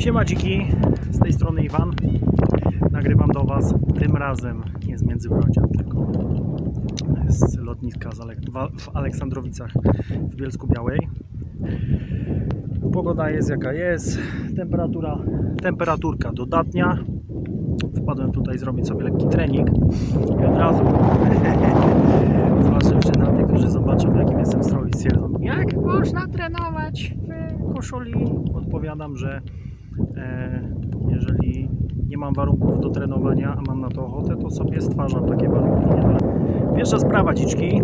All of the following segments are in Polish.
Siema dziki, z tej strony Iwan. Nagrywam do Was tym razem nie z Międzybrodzia, tylko z lotniska w Aleksandrowicach w Bielsku-Białej. Pogoda jest jaka jest, temperaturka dodatnia. Wpadłem tutaj zrobić sobie lekki trening i od razu zważywszy na tych, którzy zobaczą, w jakim jestem stroju, stwierdzą, jak można trenować w koszuli. Odpowiadam, że jeżeli nie mam warunków do trenowania, a mam na to ochotę, to sobie stwarzam takie warunki. Pierwsza sprawa, dziczki.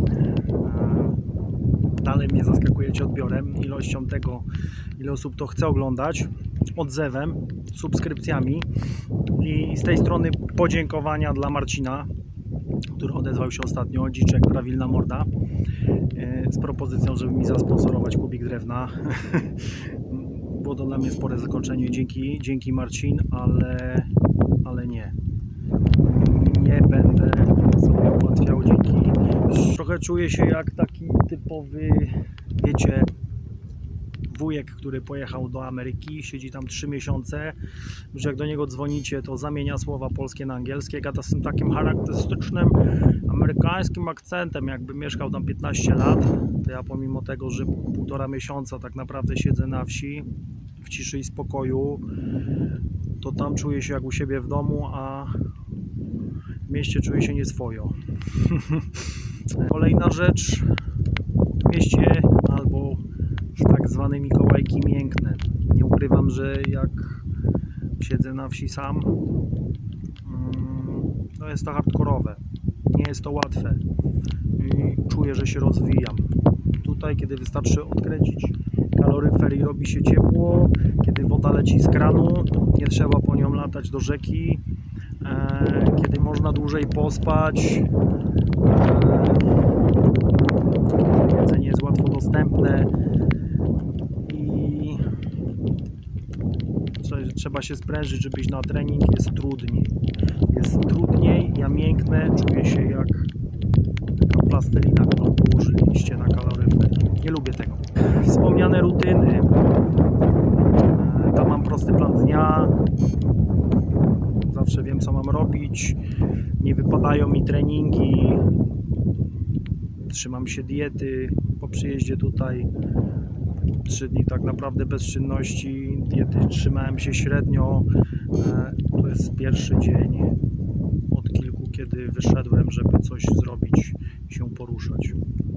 Dalej mnie zaskakujecie odbiorem, ilością tego, ile osób to chce oglądać, odzewem, subskrypcjami. I z tej strony podziękowania dla Marcina, który odezwał się ostatnio, dziczek, prawilna morda, z propozycją, żeby mi zasponsorować kubik drewna. Było to dla mnie spore zakończenie, dzięki Marcin, ale nie będę sobie ułatwiał, dzięki. Trochę czuję się jak taki typowy, wiecie, wujek, który pojechał do Ameryki, siedzi tam 3 miesiące, już jak do niego dzwonicie, to zamienia słowa polskie na angielskie, gada z tym takim charakterystycznym amerykańskim akcentem, jakby mieszkał tam 15 lat, to ja pomimo tego, że 1,5 miesiąca tak naprawdę siedzę na wsi, w ciszy i spokoju, to tam czuję się jak u siebie w domu, a w mieście czuję się nieswojo. Kolejna rzecz, w mieście albo tak zwane Mikołajki miękne. Nie ukrywam, że jak siedzę na wsi sam, to jest to hardkorowe. Nie jest to łatwe. I czuję, że się rozwijam. Tutaj, kiedy wystarczy odkręcić kaloryfer i robi się ciepło, kiedy woda leci z kranu, nie trzeba po nią latać do rzeki, kiedy można dłużej pospać, jedzenie jest łatwo dostępne i trzeba się sprężyć, żeby iść na trening. Jest trudniej, ja mięknę, czuję się jak taka plastelina, którą położyliście na kaloryfer. Nie lubię tego. Wspomniane rutyny. Tam mam prosty plan dnia. Zawsze wiem, co mam robić. Nie wypadają mi treningi. Trzymam się diety. Po przyjeździe tutaj 3 dni tak naprawdę bez czynności. Diety trzymałem się średnio. To jest pierwszy dzień od kilku, kiedy wyszedłem, żeby coś zrobić, się poruszać.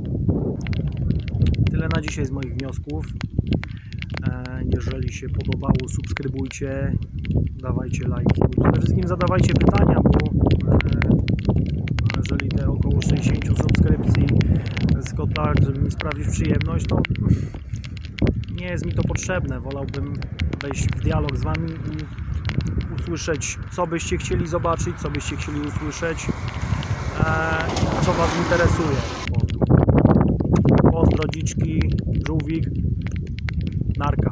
Tyle na dzisiaj z moich wniosków. Jeżeli się podobało, subskrybujcie, dawajcie lajki. Przede wszystkim zadawajcie pytania, bo jeżeli te około 60 subskrypcji z kotla, żeby mi sprawić przyjemność, to nie jest mi to potrzebne. Wolałbym wejść w dialog z Wami i usłyszeć, co byście chcieli zobaczyć, co byście chcieli usłyszeć, co Was interesuje. Pozdro dziczki, żółwik, narka.